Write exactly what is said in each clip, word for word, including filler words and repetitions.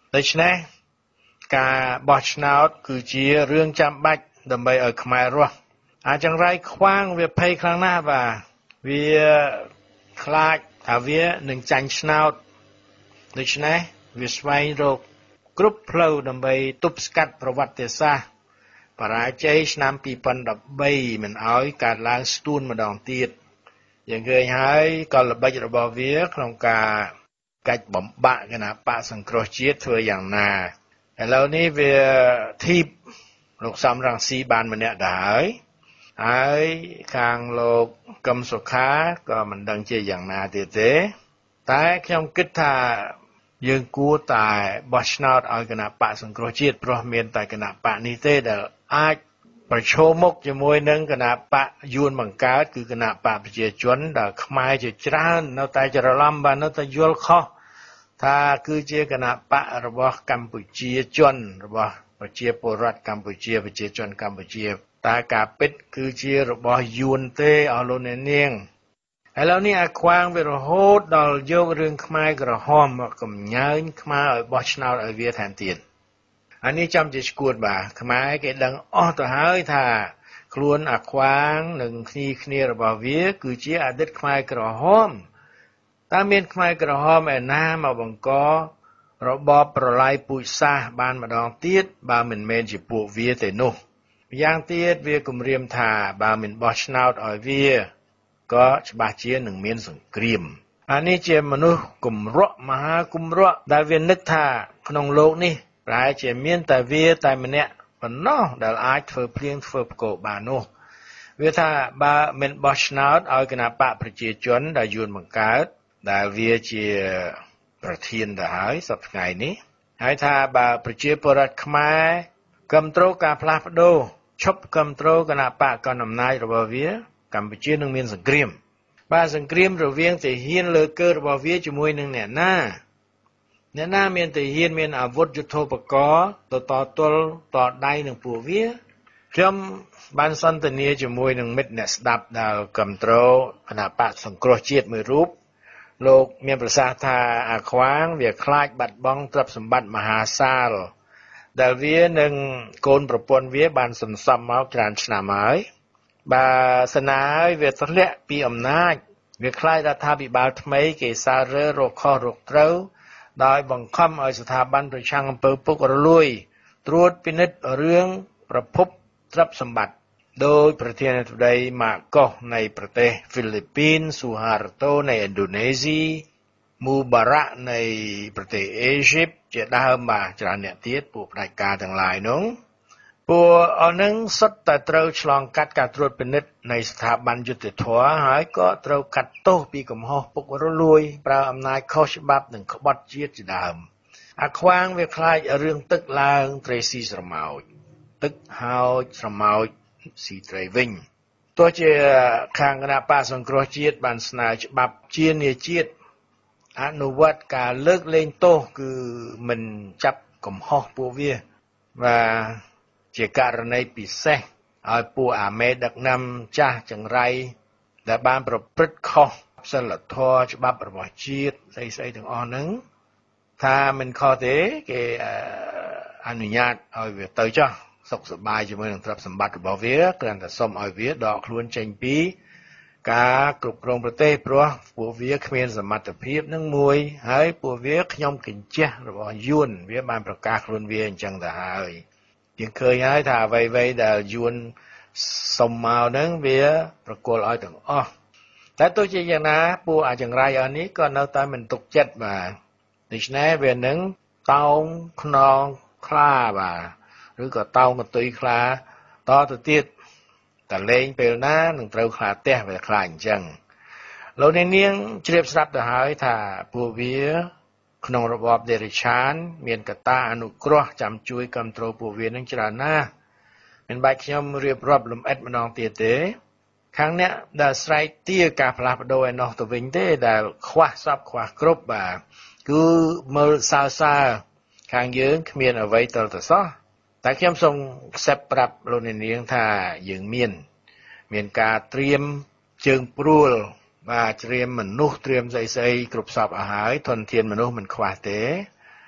ដូច្នេះការបោះឆ្នោតគឺជារឿងចាំបាច់ដើម្បីឲ្យខ្មែររស់អាចចង្រៃខ្វាងវាភ័យខ្លាំងណាស់បាទវាខ្លាចថាវានឹងចាញ់ឆ្នោតដូច្នេះវាស្វែងរកគ្រប់ផ្លូវដើម្បីទប់ស្កាត់ប្រវត្តិសាស្ត្របរាជ័យឆ្នាំពីរពាន់ដប់បីមិនឲ្យកើតឡើងស្ទួនម្ដងទៀតយើងឃើញហើយកលល្បិចរបស់វាក្នុងការកាច់បំបាក់គណៈបកសង្គ្រោះជាតិធ្វើយ៉ាងណាឥឡូវនេះវាធីបលោកសំរងស៊ីបានម្នាក់ទៅហើយហើយខាងលោកកឹមសុខាក៏មិនដឹងជាយ៉ាងណាទៀតទេតែខ្ញុំគិតថាយើងគួរតែបោះឆ្នោតឲ្យគណៈបកសង្គ្រោះជាតិព្រោះមានតែគណៈបកនេះទេដែលអាចប្រឈមមុខជាមួយនឹងគណៈបកយួនបង្កើតគឺគណៈបកប្រជាជនដែលខ្មែរជាច្រើននៅតែច្រឡំបាទនៅតែយល់ខុសថាគឺជាគណៈបករបស់កម្ពុជាជនរបស់ប្រជាពលរដ្ឋកម្ពុជាប្រជាជនកម្ពុជាតែការពិតគឺជារបស់យួនទេអស់លោកអ្នកនាងឥឡូវនេះអាខ្វាងវារហូតដល់យករឿងខ្មែរក្រហមមកកំញើញខ្មែរឲ្យបោះឆ្នោតឲ្យវាថែមទៀតអានេះចាំជាស្គួតបាទខ្មែរគេដឹងអស់ទៅហើយថាខ្លួនអាខ្វាងនិងគ្នាគ្នារបស់វាគឺជាអតីតខ្មែរក្រហមតើមានខ្មែរក្រហមឯណាមកបង្ករបបប្រល័យពូជសាសន៍បានម្ដងទៀតបើមិនមែនជាពួកវាទេនោះម្យ៉ាងទៀតវាគំរាមថាបើមិនបោះឆ្នោតឲ្យវាក៏ច្បាស់ជានឹងមានសង្គ្រាមអានេះជាមនុស្សគំរក់មហាគំរក់ដែលវានឹកថាក្នុងโลกនេះប្រហែលជាមានតែវាតែម្នាក់ប៉ុណ្ណោះដែលអាចធ្វើភ្លៀងធ្វើផ្គរបាននោះវាថាបើមិនបោះឆ្នោតឲ្យគណៈបកប្រជាជនដែលយួនបង្កើតដែលវាជាប្រធានទៅហើយសប្តាហ៍ថ្ងៃនេះហើយថាបើប្រជាពលរដ្ឋខ្មែរគ្រប់គ្រងការផ្លាស់ប្ដូរឈប់គ្រប់គ្រងគណៈបកកណ្ដាលអំណាចរបស់វាកម្ពុជានឹងមានសង្គ្រាមបាទសង្គ្រាមរវាងទាហានលើកឺរបស់វាជាមួយនឹងអ្នកណាអ្នកណាមានទាហានមានអាវុធយុទ្ធោបករណ៍ទៅតទល់តដៃនឹងពួកវាខ្ញុំបានសន្ទនាជាមួយនឹងមិត្តអ្នកស្ដាប់ដែលគ្រប់គ្រងគណៈបកសង្គ្រោះជាតិមួយរូបលោកមានប្រសាសន៍ថាអាខ្វាងវាខ្លាចបាត់បង់ទ្រព្យសម្បត្តិមហាសាលដែលវានឹងកូនប្រពន្ធវាបានសន្សំមកច្រើនឆ្នាំហើយបើស្នាឲ្យវាធ្លាក់ពីអំណាចវាខ្លាចរដ្ឋាភិបាលថ្មីគេសាររើរកខុសរកត្រូវដោយបង្ខំឲ្យស្ថាប័នប្រឆាំងអំពើពុករលួយត្រួតពិនិត្យរឿងប្រភពទ្រព្យសម្បត្តិដោយប្រធានាធិបតីម៉ាកុសនៃប្រទេសហ្វីលីពីនស៊ូហារ៉ាតូនៃឥណ្ឌូនេស៊ីមូបារ៉ាក់នៃប្រទេសអេស៊ីបជាដើមបាទច្រើនអ្នកទៀតពួកផ្ដាច់ការទាំងឡាយនោះពួកអស់នឹងសុទ្ធតែត្រូវឆ្លងកាត់ការត្រួតពិនិត្យនៃស្ថាប័នយុត្តិធម៌ហើយក៏ត្រូវកាត់ទោសពីកំហុសពុករលួយប្រើអំណាចខុសច្បាប់និងក្បត់ជាតិជាដើមអាខ្វាងវាខ្លាចរឿងទឹកឡើងត្រីស៊ីស្រមោចទឹកហោចស្រមោចស៊ីត្រីវិញទោះជាខាងគណៈបកសង្គ្រោះជាតិបានស្នើច្បាប់ជានាជាតិអនុវត្តការលើកលែងទោសគឺមិនចាប់កំហុសពួកវាបាទជាករណីពិសេសឲ្យពួកអាមេដឹកនាំចាស់ចង្រៃដែលបានប្រព្រឹត្តខុសសិលធម៌ច្បាប់របស់ជាតិស្អីស្អីទាំងអស់ហ្នឹងថាមិនខុសទេគេអនុញ្ញាតឲ្យវាទៅចោះសុខសប្បាយជាមួយនឹងទ្រព្យសម្បត្តិរបស់វាគ្រាន់តែសុំឲ្យវាដកខ្លួនចេញពីការគ្រប់គ្រងប្រទេសព្រោះពួកវាគ្មានសមត្ថភាពនឹងមួយហើយពួកវាខ្ញុំកញ្ជះរបស់យួនវាបានប្រកាសខ្លួនវាអញ្ចឹងទៅហើយយើងឃើញហើយថាអ្វីៗដែលយួនសុំមកហ្នឹងវាប្រគល់ឲ្យទាំងអស់តែទោះជាយ៉ាងណាពួកអាចង្រៃអស់នេះក៏នៅតែមិនទុកចិត្តបាទដូច្នេះវានឹងតោងខ្នងខ្លាបាទឬក៏តោងកន្ទុយខ្លាតទៅទៀតតែលេងពេលណានឹងត្រូវខ្លាទះវាខ្លាអញ្ចឹងលោកអ្នកនាងជ្រាបស្រាប់ទៅហើយថាពួកវាក្នុងរបបដេរិឆានមានកត្តាអនុគ្រោះចាំជួយគ្រប់គ្រងពួកវានឹងច្រើនណាស់មិនបាច់ខ្ញុំរៀបរាប់លំអិតម្ដងទៀតទេខាងអ្នកដែលស្រែកទាការផ្លាស់ប្ដូរឯណោះទៅវិញទេដែលខ្វះសពខ្វះគ្រប់បាទគឺមើលសើសើខាងយើងគ្មានអ្វីទៅទៅសោះតែខ្ញុំសូមខ្សែប្រាប់លោកអ្នកនាងថាយើងមានមានការត្រៀមជើងព្រួលបាទត្រៀមមនុស្សត្រៀមស្អីស្អីគ្រប់សពឲ្យហើយធនធានមនុស្សមិនខ្វះទេ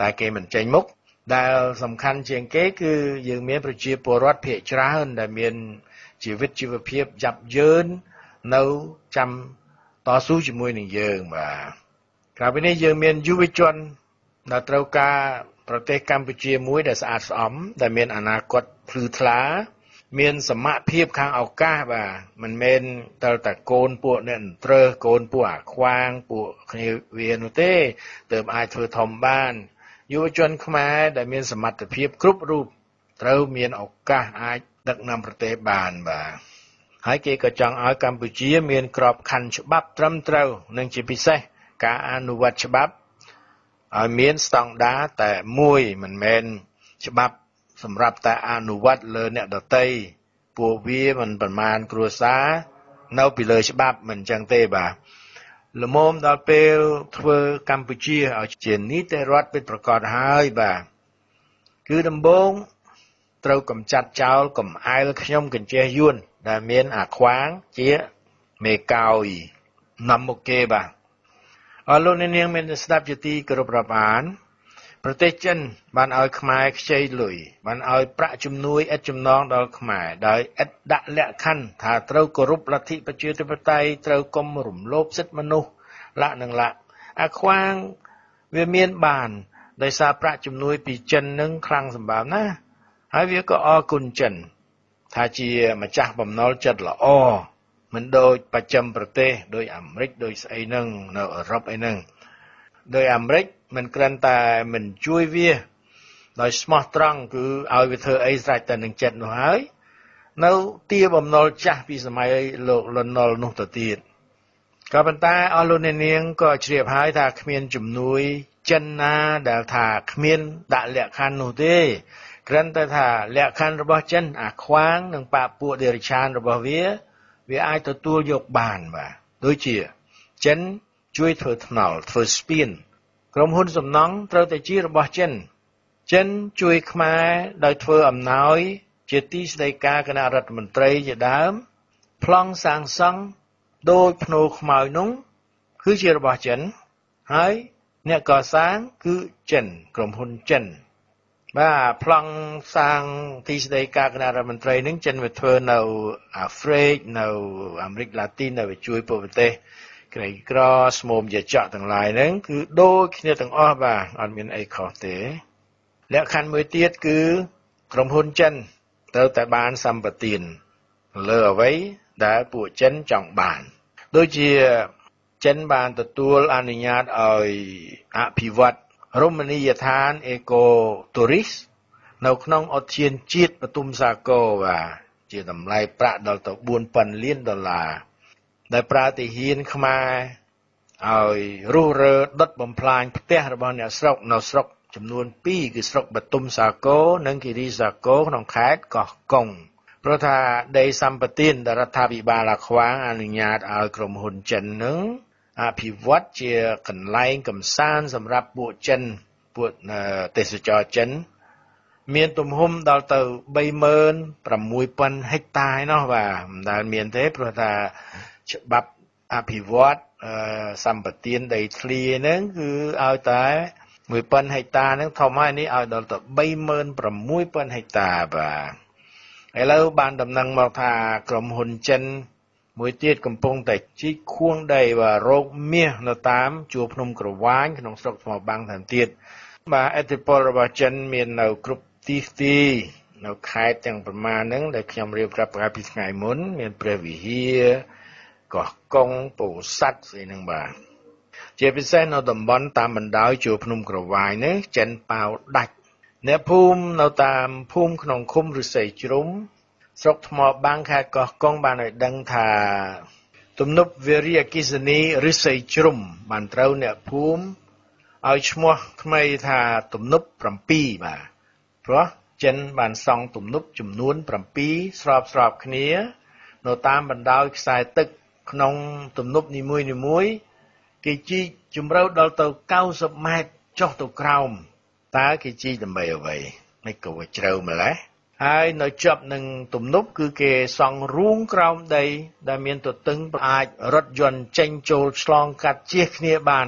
តែគេមិនចេញមុខដែលសំខាន់ជាងគេគឺយើងមានប្រជាពលរដ្ឋភាគច្រើនដែលមានជីវិតជីវភាពយ៉ាប់យ៉ឺននៅចាំតស៊ូជាមួយនឹងយើងបាទក្រៅពីនេះយើងមានយុវជនដែលត្រូវការប្រទេសកម្ពុជាមួយដែលស្អាតស្អំដែលមានអនាគតភ្លឺថ្លាមានសមត្ថភាពខាងឱកាសបាទមិនមែនតែតែកូនពួកអ្នកត្រើសកូនពួកអាខ្វាងពួកគ្នាវានោះទេទើបអាចធ្វើធំបានយុវជនខ្មែរដែលមានសមត្ថភាពគ្រប់រូបត្រូវមានឱកាសអាចដឹកនាំប្រទេសបានបាទហើយគេក៏ចង់ឲ្យកម្ពុជាមានក្របខ័ណ្ឌច្បាប់ត្រឹមត្រូវនិងជាពិសេសការអនុវត្តច្បាប់ឲ្យមានស្តង់ដារតែមួយមិនមែនច្បាប់សម្រាប់តែអនុវត្តលើអ្នកដទៃពួកវាមិនប្រមាណគ្រួសារនៅពីលើច្បាប់មិនចឹងទេបាទល្មមដល់ពេលធ្វើកម្ពុជាឲ្យជានីតិរដ្ឋពិតប្រាកដហើយបាទគឺដំបូងត្រូវកំចាត់ចោលកំអែលខ្ញុំកញ្ចេះយួនដែលមានអាខ្វាងជាមេកោយនាំមុខគេបាទអរលោកអ្នកនាងមានស្ដាប់ជាទីគោរពរាប់អានប្រទេសចិនបានឲ្យខ្មែរខ្ចីលុយបានឲ្យប្រាក់ជំនួយឥតចំណងដល់ខ្មែរដោយឥតដាក់លក្ខខណ្ឌថាត្រូវគោរពលទ្ធិប្រជាធិបតេយ្យត្រូវកុំរំលោភសិទ្ធិមនុស្សលក្ខនឹងលក្ខអាខ្វាងវាមានបានដោយសារប្រាក់ជំនួយពីចិននឹងខ្លាំងសម្បើមណាហើយវាក៏អរគុណចិនថាជាម្ចាស់បំណុលចិត្តល្អមិនដូចបច្ចឹមប្រទេសដូចអាមេរិកដូចស្អីហ្នឹងនៅអឺរ៉ុបអីហ្នឹងដោយអាមេរិកមិនគ្រាន់តែមិនជួយវាដោយស្មោះត្រង់គឺឲ្យវាធ្វើអីស្រេចតែនឹងចិត្តនោះហើយនៅទាបំណុលចាស់ពីសម័យលោកលន់នល់នោះទៅទៀតក៏ប៉ុន្តែអស់លោកអ្នកនាងក៏ជ្រាបហើយថាគ្មានជំនួយចិនណាដែលថាគ្មានដាក់លក្ខខណ្ឌនោះទេគ្រាន់តែថាលក្ខខណ្ឌរបស់ចិនអាខ្វាងនិងបាពួកដេរឆានរបស់វាវាអាចទទួលយកបានបាទដូចជាចិនជួយធ្វើថ្នល់ធ្វើស្ពានក្រុមហ៊ុនសំណង់ត្រូវតែជារបស់ចិនចិនជួយខ្មែរដោយធ្វើអំណោយជាទីស្តីការគណៈរដ្ឋមន្ត្រីជាដើមប្លង់សាងសង់ដោយភ្នោខ្មៅនោះគឺជារបស់ចិនហើយអ្នកកសាងគឺចិនក្រុមហ៊ុនចិនបាទប្លង់សាងទីស្តីការគណៈរដ្ឋមន្ត្រីនឹងចិនវាធ្វើនៅអាហ្វ្រិកនៅអាមេរិកឡាទីនដែលវាជួយប្រទេសក្រីក្រស្មុំជាចកទាំងឡាយហ្នឹងគឺដូចគ្នាទាំងអស់បាទអត់មានអីខុសទេលក្ខខណ្ឌមួយទៀតគឺក្រុមហ៊ុនចិនត្រូវតែបានសម្បទានលើអ្វីដែលពួកចិនចង់បានដូចជាចិនបានទទួលអនុញ្ញាតឲ្យអភិវឌ្ឍរមណីយដ្ឋានអេកូតូរីសនៅក្នុងឧទ្យានជាតិបទុមសាគរបាទជាតម្លៃប្រាក់ដល់ទៅបួនពាន់លានដុល្លារដែលប្រើទាហានខ្មែរឲ្យរុះរើដុតបំផ្លាញផ្ទះរបស់អ្នកស្រុកនៅស្រុកចំនួនពីរគឺស្រុកបទុមសាគរនិងគិរីសាគរក្នុងខេត្តកោះកុងព្រោះថាដីសម្បទានដែលរដ្ឋាភិបាលអាខ្វាងអនុញ្ញាតឲ្យក្រុមហ៊ុនចិននឹងអភិវឌ្ឍជាកន្លែងកំសាន្តសម្រាប់ពួកចិនពួកទេសចរចិនមានទំហំដល់ទៅបីម៉ឺនប្រាំមួយពាន់ហិកតាឯណោះបាទមិនដែលមានទេព្រោះថាច្បាប់អភិវឌ្ឍសម្បទានដីធ្លីហ្នឹងគឺឲ្យតែមួយពាន់ហិកតាហ្នឹងធំហើយនេះឲ្យដល់ទៅបីម៉ឺនប្រាំមួយពាន់ហិកតាបាទឥឡូវបានដំណឹងមកថាក្រុមហ៊ុនចិនមួយទៀតកំពុងតែជីកខួងដីបាទរោគមាសនៅតាមជួរភ្នំក្រវាញក្នុងស្រុកថ្មបាំងថែមទៀតបាទឥទ្ធិពលរបស់ចិនមាននៅគ្រប់ទីទីនៅខេត្តទាំងប្រមាណហ្នឹងដែលខ្ញុំរៀបរាប់កាលពីថ្ងៃមុនមានព្រះវិហារកោះកុងពោធិ៍សាត់ស្អីហ្នឹងបាទជាពិសេសនៅតំបន់តាមបណ្ដោយជួរភ្នំក្រវាញនេះចិនប៉ាវដាច់អ្នកភូមិនៅតាមភូមិក្នុងឃុំឫស្សីជ្រុំស្រុកថ្មបាំងខេត្តកោះកុងបានឲ្យដឹងថាទំនប់វារីអគ្គិសនីឫស្សីជ្រុំបានត្រូវអ្នកភូមិឲ្យឈ្មោះថ្មីថាទំនប់7បាទព្រោះចិនបានសង់ទំនប់ចំនួន7ស្របស្របគ្នានៅតាមបណ្ដោយខ្សែទឹកក្នុងទំនប់នីមួយៗគេជីកជម្រៅដល់ទៅកៅសិបម៉ែត្រចុះទៅក្រោមតើគេជីកដើម្បីអ្វីមិនក៏វាជ្រៅម្ល៉េះហើយនៅជាប់នឹងទំនប់គឺគេសង់រូងក្រោមដីដែលមានទទឹងអាចរថយន្តចេញចូលឆ្លងកាត់ជៀសគ្នាបាន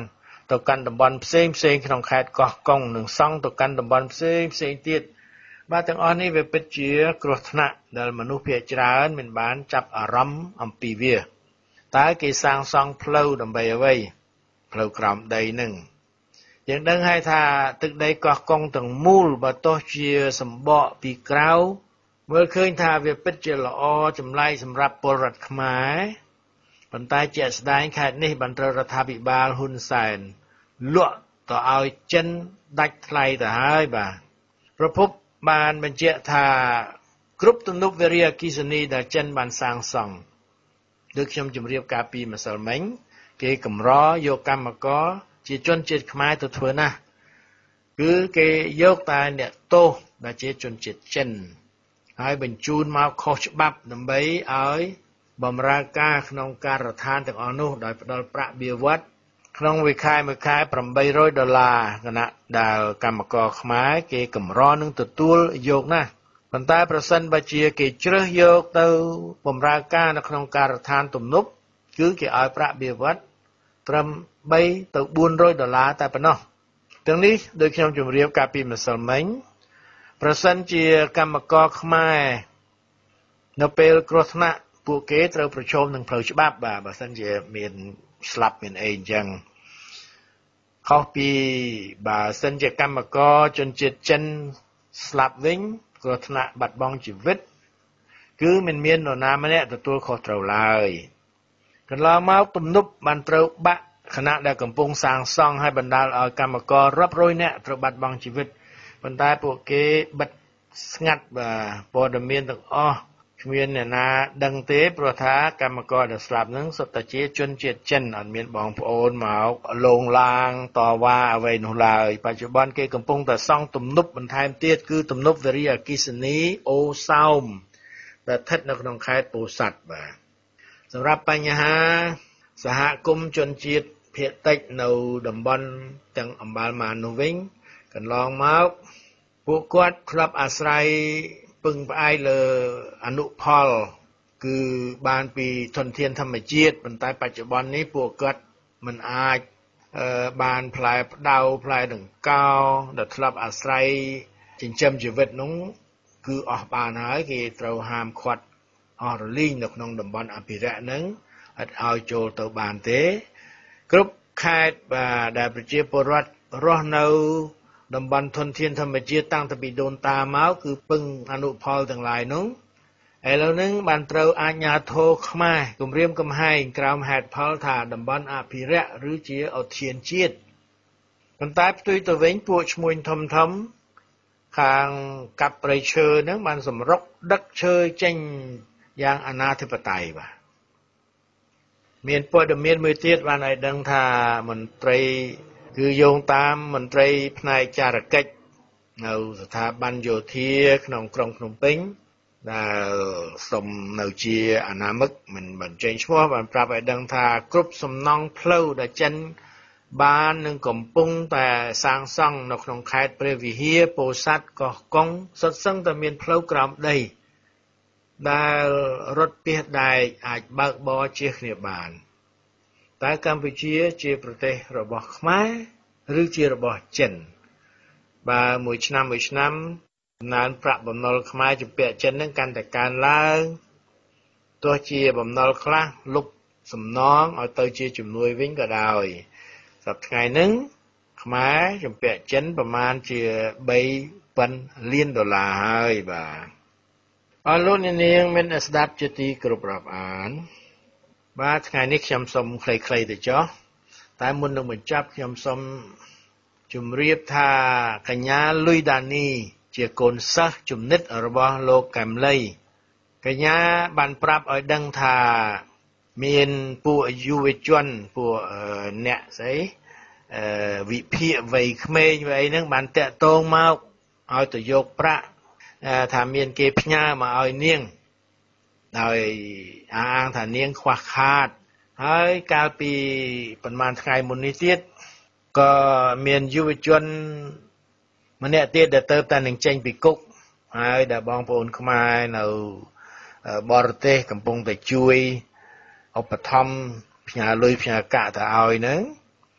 ទៅកាន់តំបន់ផ្សេងផ្សេងក្នុងខេត្តកោះកុងនិងសង់ទៅកាន់តំបន់ផ្សេងផ្សេងទៀតបាទទាំងអស់នេះវាពិតជាគ្រោះថ្នាក់ដែលមនុស្សភាគច្រើនមិនបានចាប់អារម្មណ៍អំពីវាតើគេសាងសង់ផ្លូវដើម្បីអ្វីផ្លូវក្រោមដីនឹងយើងដឹងហើយថាទឹកដីកោះកុងទាំងមូលបើទោះជាសម្បកពីក្រៅមើលឃើញថាវាពិតជាល្អចម្លែកសម្រាប់ពលរដ្ឋខ្មែរប៉ុន្តែជាក់ស្ដែងខេត្តនេះបានត្រូវរដ្ឋាភិបាលហ៊ុនសែនលក់ទៅឲ្យចិនដាច់ថ្លៃទៅហើយបាទប្រភពបានបញ្ជាក់ថាគ្រប់ទំនប់វារីអគ្គិសនីដែលចិនបានសាងសង់ដូចខ្ញុំជម្រាបកាលពីម្សិលមិញគេកម្រយកកម្មករជាជនជាតិខ្មែរទៅធ្វើណាស់គឺគេយកតែអ្នកទោសដែលជាជនជាតិចិនហើយបញ្ជូនមកខុសច្បាប់ដើម្បីឲ្យបម្រើការក្នុងការដ្ឋានទាំងអស់នោះដោយផ្ដល់ប្រាក់បៀវត្សក្នុងមួយខែមួយខែប្រាំបីរយដុល្លារគណៈដែលកម្មករខ្មែរគេកម្រនឹងទទួលយកណាស់ប៉ុន្តែប្រសិនបើជាគេជ្រើសយកទៅបម្រើការនៅក្នុងការដ្ឋានទំនប់គឺគេឲ្យប្រាក់បៀវត្សត្រឹមបីទៅបួនរយដុល្លារតែប៉ុណ្ណោះទាំងនេះដូចខ្ញុំជម្រាបកាលពីម្សិលមិញប្រសិនជាកម្មករខ្មែរនៅពេលគ្រោះថ្នាក់ពួកគេត្រូវប្រឈមនឹងផ្លូវច្បាប់បាទបើសិនជាមានស្លាប់មានអីអញ្ចឹងខុសពីបើសិនជាកម្មករជនជាតិចិនស្លាប់វិញគ្រោះថ្នាក់បាត់បង់ជីវិតគឺមិនមាននរណាម្នាក់ទទួលខុសត្រូវឡើយកន្លងមកទំនប់បានត្រូវបាក់ខណៈដែលកំពុងសាងសង់ឲ្យបណ្ដាលឲ្យកម្មកររាប់រយនាក់ត្រូវបាត់បង់ជីវិតប៉ុន្តែពួកគេបិទស្ងាត់បាទព័ត៌មានទាំងអស់គ្មានអ្នកណាដឹងទេព្រោះថាកម្មករដែលស្លាប់នឹងសុទ្ធតែជាជនជាតិចិនអត់មានបងប្អូនមកលងឡាងតវ៉ាអ្វីនោះឡើយបច្ចុប្បន្នគេកំពុងតែសង់ទំនប់បន្ថែមទៀតគឺទំនប់វារីអគ្គិសនីអូសោមដែលស្ថិតនៅក្នុងខេត្តពោធិ៍សាត់បាទសម្រាប់បញ្ហាសហគមន៍ជនជាតិភាគតិចនៅតំបន់ទាំងអម្បាលម៉ាននោះវិញកន្លងមកពួកគាត់ធ្លាប់អាស្រ័យពឹងផ្អែកលើអនុផលគឺបានពីធនធានធម្មជាតិប៉ុន្តែបច្ចុប្បន្ននេះពួកគាត់មិនអាចបានផ្លែផ្ដៅផ្លែដង្កោដែលធ្លាប់អាស្រ័យចិញ្ចឹមជីវិតនោះគឺអស់បានហើយគេត្រូវហាមឃាត់អស់រលីងនៅក្នុងតំបន់អភិរក្សហ្នឹងអត់ឲ្យចូលទៅបានទេគ្រប់ខេត្តបាទដែលប្រជាពលរដ្ឋរស់នៅតំបន់ធនធានធម្មជាតិតាំងពីដូនតាមកគឺពឹងអនុផលទាំងឡាយនោះឥឡូវនេះបានត្រូវអាជ្ញាធរខ្មែរគម្រាមកំហែងក្រោមហេតុផលថាតំបន់អភិរក្សឬជាឧទ្យានជាតិប៉ុន្តែផ្ទុយទៅវិញពួកឈ្មួញធំធំខាងកាប់ព្រៃឈើហ្នឹងបានសម្រុកដឹកឈើចេញយ៉ាងអនាធិបតេយ្យបាទមានព័ត៌មានមួយទៀតបានឲ្យដឹងថាមន្ត្រីគឺយោងតាមមន្ត្រីផ្នែកចារកិច្ចនៅស្ថាប័នយោធាក្នុងក្រុងភ្នំពេញដែលសុំនៅជាអនាមិកមិនបញ្ចេញឈ្មោះបានប្រាប់ឲ្យដឹងថាគ្រប់សំណង់ផ្លូវដែលចិនបាននឹងកំពុងតែសាងសង់នៅក្នុងខេត្តព្រះវិហារពោធិ៍សាត់កោះកុងសុទ្ធសឹងតែមានផ្លូវក្រោមដីដែលរថពាសដែកអាចបើកបរជិះគ្នាបានតែកម្ពុជាជាប្រទេសរបស់ខ្មែរឬជារបស់ចិនបើមួយឆ្នាំមួយឆ្នាំចំណានប្រាក់បំណុលខ្មែរជំពាក់ចិននឹងកាន់តែកើនឡើងទោះជាបំណុលខ្លះលុបសំណងឲ្យទៅជាជំនួយវិញក៏ដោយសប្តាហ៍ថ្ងៃហ្នឹងខ្មែរជំពាក់ចិនប្រមាណជាបីពាន់លានដុល្លារហើយបាទអរលោកអ្នកនាងមានស្ដាប់ជាទីគោរពរាប់អានបាទថ្ងៃនេះខ្ញុំសូមខ្លីៗទៅចុះតែមុននឹងបញ្ចប់ខ្ញុំសូមជម្រាបថាកញ្ញាលុយដានីជាកូនសិស្សជំនិតរបស់លោកកែមលីកញ្ញាបានប្រាប់ឲ្យដឹងថាមានពួកយុវជនពួកអ្នកស្អីវិភាគវ័យក្មេងវ័យហ្នឹងបានតាក់ទងមកឲ្យទៅយកប្រាក់ថាមានគេផ្ញើមកឲ្យនាងដោយអាងថានាងខ្វះខាតហើយកាលពីប្រហែលថ្ងៃមុននេះទៀតក៏មានយុវជនម្នាក់ទៀតដែលទៅតែនឹងចេញពីគុកហើយដែលបងប្អូនខ្មែរនៅបរទេសកំពុងតែជួយឧបត្ថម្ភផ្ញើលុយផ្ញើកាក់ទៅឲ្យហ្នឹង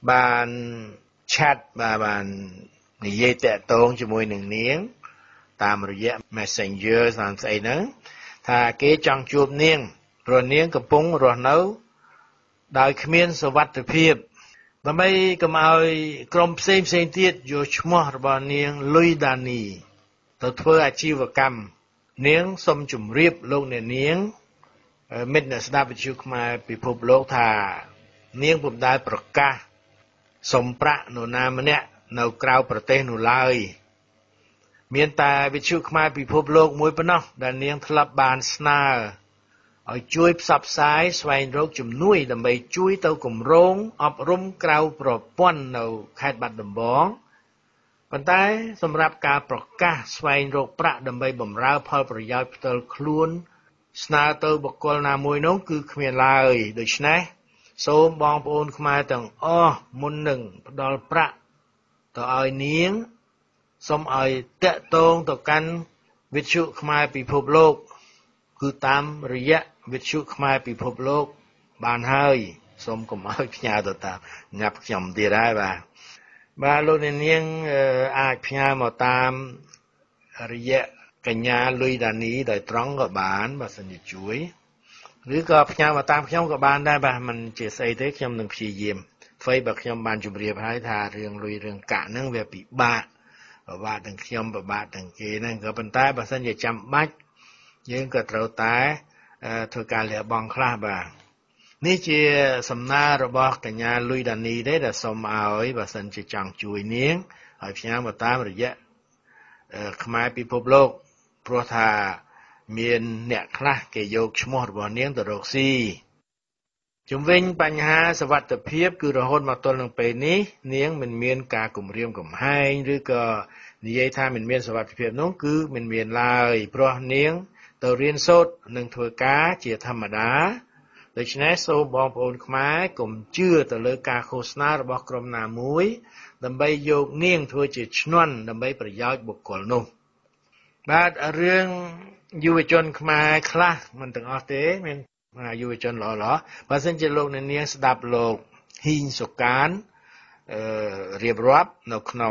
បានឆាត់បាទបាននិយាយតាក់ទងជាមួយនឹងនាងតាមរយៈ Messenger តាមស្អីហ្នឹងថាគេចង់ជួបនាងព្រោះនាងកំពុងរស់នៅដោយគ្មានសុវត្ថិភាពដើម្បីកុំឲ្យក្រុមផ្សេងផ្សេងទៀតយកឈ្មោះរបស់នាងលុយដានីទៅធ្វើអាជីវកម្មនាងសូមជម្រាបលោកអ្នកនាងមិត្តអ្នកស្ដាប់វិទ្យុខ្មែរពិភពលោកថានាងពុំដែលប្រកាសសុំប្រាក់នរណាម្នាក់នៅក្រៅប្រទេសនោះឡើយមានតែវិទ្យុខ្មែរពិភពលោកមួយប៉ុណ្ណោះដែលនាងធ្លាប់បានស្នើឲ្យជួយផ្សព្វផ្សាយស្វែងរកជំនួយដើម្បីជួយទៅគម្រោងអប់រំក្រៅប្រព័ន្ធនៅខេត្តបាត់ដំបងប៉ុន្តែសម្រាប់ការប្រកាសស្វែងរកប្រាក់ដើម្បីបម្រើផលប្រយោជន៍ផ្ទាល់ខ្លួនស្នើទៅបុគ្គលណាមួយនោះគឺគ្មានឡើយដូច្នេះសូមបងប្អូនខ្មែរទាំងអស់មុននឹងផ្ដល់ប្រាក់ទៅឲ្យនាងសូមឲ្យតាក់ទងទៅកាន់វិទ្យុខ្មែរពិភពលោកគឺតាមរយៈវិទ្យុខ្មែរពិភពលោកបានហើយសូមកុំឲ្យផ្ញើទៅតាមញាប់ខ្ញុំទៀតហើយបាទបាទលោកអ្នកនាងអាចផ្ញើមកតាមរយៈកញ្ញាលុយដានីដោយត្រង់ក៏បានបើសិនជាជួយឬក៏ផ្ញើមកតាមខ្ញុំក៏បានដែរបាទมันជាស្អីទេខ្ញុំនឹងព្យាយាមអ្វីបើខ្ញុំបានជម្រាបហើយថារឿងលុយរឿងកាក់ហ្នឹងវាពិបាកពិបាកទាំងខ្ញុំពិបាកទាំងគេហ្នឹងក៏ប៉ុន្តែបើសិនជាចាំបាច់យើងក៏ត្រូវតែធ្វើការលះបង់ខ្លះបាទនេះជាសំណើរបស់កញ្ញាលុយដានីទេដែលសូមឲ្យបើសិនជាចង់ជួយនាងឲ្យផ្ញើមកតាមរយៈខ្មែរពិភពលោកព្រោះថាមានអ្នកខ្លះគេយកឈ្មោះរបស់នាងទៅរកស៊ីជំវិញបញ្ហាសុវត្ថិភាពគឺរហូតមកទល់នឹងពេលនេះនាងមិនមានការគំរាមកំហែងឬក៏និយាយថាមិនមានសុវត្ថិភាពនោះគឺមិនមានឡើយព្រោះនាងទៅរៀនសូត្រនិងធ្វើការជាធម្មតាដូច្នេះសូមបងប្អូនខ្មែរកុំជឿទៅលើការឃោសនារបស់ក្រុមណាមួយដើម្បីយកនាងធ្វើជាឈ្នន់ដើម្បីប្រយោជន៍បុគ្គលនោះបាទរឿងយុវជនខ្មែរខ្លះមិនទាំងអស់ទេមានយុវជនល្អៗបើសិនជាលោកអ្នកនាងស្ដាប់លោកហ៊ីងសុកានអឺរៀបរាប់នៅក្នុង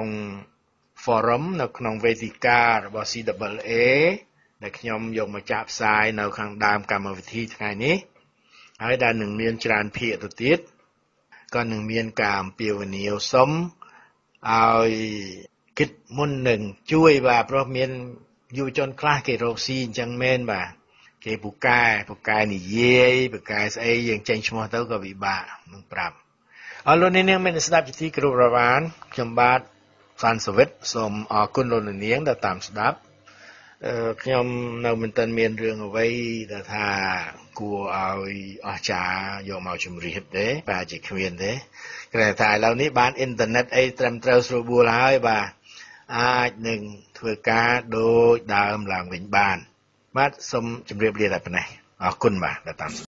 forum នៅក្នុងវេទិការបស់ C A A ដែលខ្ញុំយកមកចាក់ផ្សាយនៅខាងដើមកម្មវិធីថ្ងៃនេះហើយដែលនឹងមានច្រើនភាគទៅទៀតក៏នឹងមានការអំពាវនាវសុំឲ្យគិតមុននឹងជួយបាទព្រោះមានយុវជនខ្លះគេរកស៊ីអញ្ចឹងមែនបាទគេពូកែពូកែនិយាយពូកែស្អីយើងចេញឈ្មោះទៅក៏ពិបាកនឹងប្រាប់អរលោកនាងមានស្ដាប់ជាទីគោរពរាប់អានខ្ញុំបាទសានសវិតសូមអរគុណលោកនាងដែលតាមស្ដាប់អឺខ្ញុំនៅមិនទាន់មានរឿងអ្វីដែលថាគួរឲ្យអស្ចារ្យយកមកជម្រាបទេបាទជាគ្មានទេគ្រាន់តែឥឡូវនេះបានអ៊ីនធឺណិតអីត្រឹមត្រូវស្រួលបួលហើយបាទអាចនឹងធ្វើការដូចដើមឡើងវិញបានបាទសូមជម្រាបលាតែប៉ុណ្ណេះអរគុណបាទដែលតាម